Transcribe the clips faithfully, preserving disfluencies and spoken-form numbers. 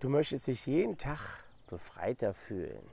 Du möchtest dich jeden Tag befreiter fühlen,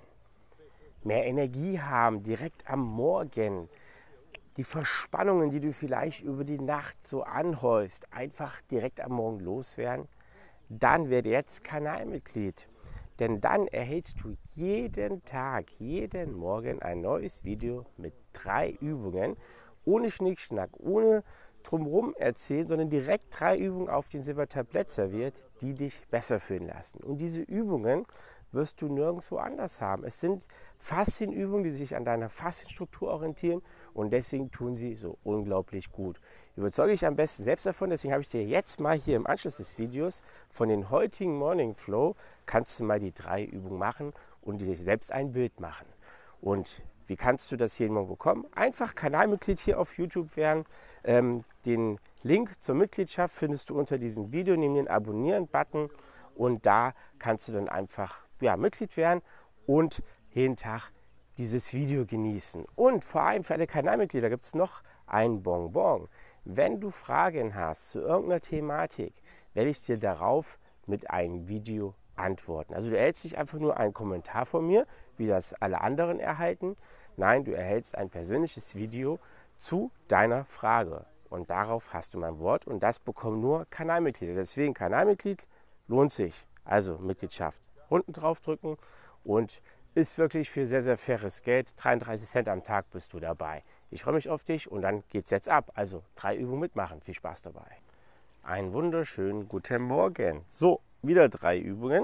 mehr Energie haben, direkt am Morgen. Die Verspannungen, die du vielleicht über die Nacht so anhäufst, einfach direkt am Morgen loswerden. Dann werde jetzt Kanalmitglied. Denn dann erhältst du jeden Tag, jeden Morgen ein neues Video mit drei Übungen, ohne Schnickschnack, ohne drumherum erzählen, sondern direkt drei Übungen auf dem Silbertablett serviert, die dich besser fühlen lassen. Und diese Übungen wirst du nirgendwo anders haben. Es sind Faszienübungen, die sich an deiner Faszienstruktur orientieren und deswegen tun sie so unglaublich gut. Überzeuge dich am besten selbst davon, deswegen habe ich dir jetzt mal hier im Anschluss des Videos von den heutigen Morning Flow, kannst du mal die drei Übungen machen und dir selbst ein Bild machen. Und wie kannst du das jeden Morgen bekommen? Einfach Kanalmitglied hier auf YouTube werden. Ähm, den Link zur Mitgliedschaft findest du unter diesem Video. Nimm den Abonnieren-Button und da kannst du dann einfach ja, Mitglied werden und jeden Tag dieses Video genießen. Und vor allem für alle Kanalmitglieder gibt es noch ein Bonbon. Wenn du Fragen hast zu irgendeiner Thematik, werde ich dir darauf mit einem Video antworten. Also du erhältst nicht einfach nur einen Kommentar von mir, wie das alle anderen erhalten. Nein, du erhältst ein persönliches Video zu deiner Frage. Und darauf hast du mein Wort und das bekommen nur Kanalmitglieder. Deswegen Kanalmitglied lohnt sich. Also Mitgliedschaft unten drauf drücken und ist wirklich für sehr, sehr faires Geld. dreiunddreißig Cent am Tag bist du dabei. Ich freue mich auf dich und dann geht's jetzt ab. Also drei Übungen mitmachen. Viel Spaß dabei. Einen wunderschönen guten Morgen. So, wieder drei Übungen.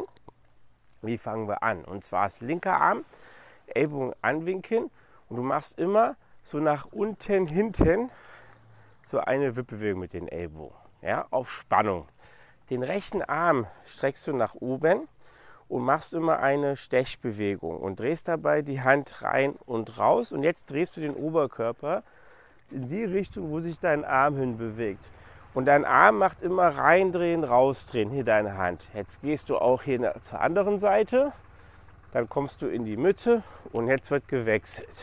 Wie fangen wir an? Und zwar ist linker Arm, Ellbogen anwinkeln und du machst immer so nach unten, hinten so eine Wippbewegung mit den Ellbogen. Ja, auf Spannung. Den rechten Arm streckst du nach oben und machst immer eine Stechbewegung und drehst dabei die Hand rein und raus. Und jetzt drehst du den Oberkörper in die Richtung, wo sich dein Arm hin bewegt. Und dein Arm macht immer reindrehen, rausdrehen, hier deine Hand. Jetzt gehst du auch hier zur anderen Seite, dann kommst du in die Mitte und jetzt wird gewechselt.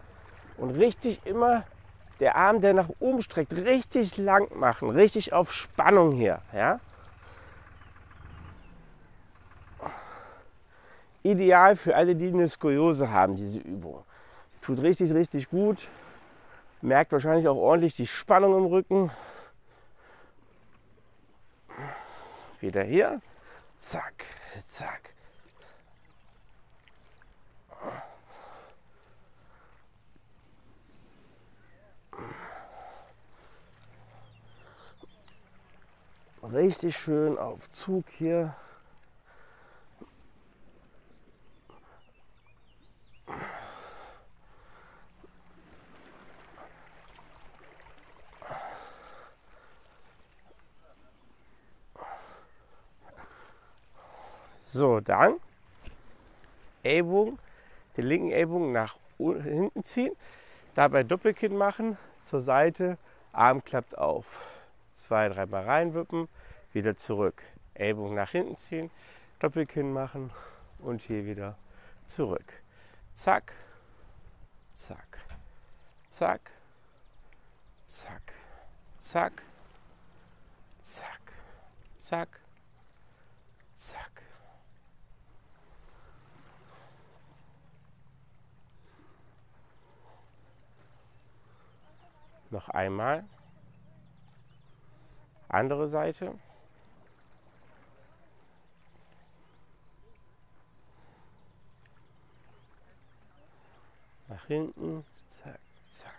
Und richtig immer der Arm, der nach oben streckt, richtig lang machen, richtig auf Spannung hier. Ja? Ideal für alle, die eine Skoliose haben, diese Übung. Tut richtig, richtig gut. Merkt wahrscheinlich auch ordentlich die Spannung im Rücken. Wieder hier. Zack, zack. Richtig schön auf Zug hier. So, dann Ellbogen, den linken Ellbogen nach hinten ziehen, dabei Doppelkinn machen, zur Seite, Arm klappt auf. Zwei, dreimal reinwippen, wieder zurück. Ellbogen nach hinten ziehen, Doppelkinn machen und hier wieder zurück. Zack, zack, zack, zack, zack, zack, zack, zack. Noch einmal. Andere Seite. Nach hinten. Zack, zack.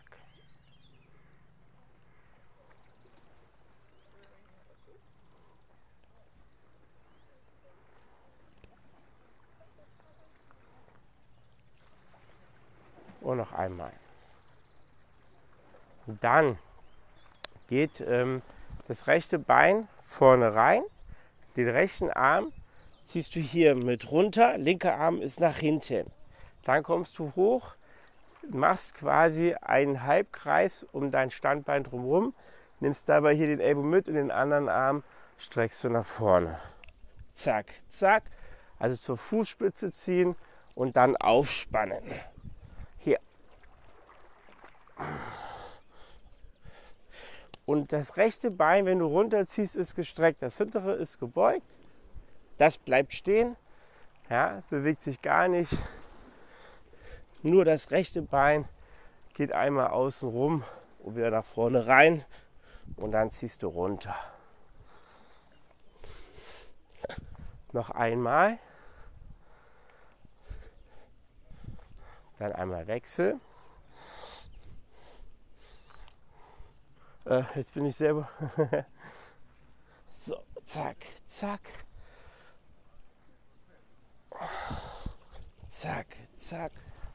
Und noch einmal. Dann geht ähm, das rechte Bein vorne rein, den rechten Arm ziehst du hier mit runter, linker Arm ist nach hinten. Dann kommst du hoch, machst quasi einen Halbkreis um dein Standbein drumherum, nimmst dabei hier den Ellbogen mit und den anderen Arm streckst du nach vorne. Zack, zack, also zur Fußspitze ziehen und dann aufspannen. Hier. Und das rechte Bein, wenn du runterziehst, ist gestreckt. Das hintere ist gebeugt. Das bleibt stehen, ja, bewegt sich gar nicht. Nur das rechte Bein geht einmal außen rum und wieder nach vorne rein und dann ziehst du runter. Noch einmal. Dann einmal Wechsel. Äh, jetzt bin ich selber. So, zack, zack. Zack, zack.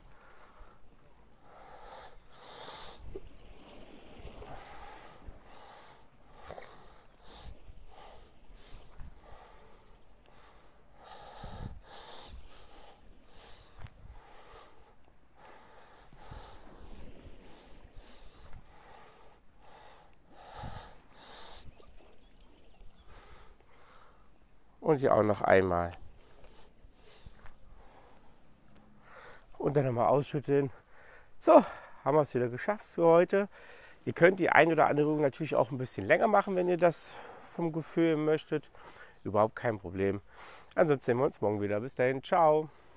Und hier auch noch einmal. Und dann nochmal ausschütteln. So, haben wir es wieder geschafft für heute. Ihr könnt die ein oder andere Übung natürlich auch ein bisschen länger machen, wenn ihr das vom Gefühl möchtet. Überhaupt kein Problem. Ansonsten sehen wir uns morgen wieder. Bis dahin, ciao.